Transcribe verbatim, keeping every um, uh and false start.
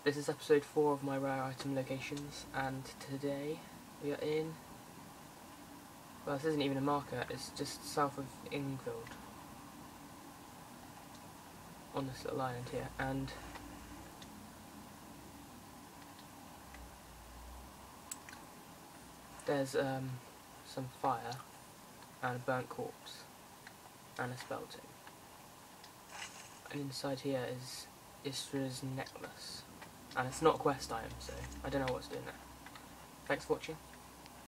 This is episode four of my rare item locations, and today we are in, well, this isn't even a marker, it's just south of Ingfield, on this little island here, and there's um, some fire, and a burnt corpse, and a spell tomb. And inside here is Yisra's necklace. And it's not a quest item, so I don't know what's doing there. Thanks for watching.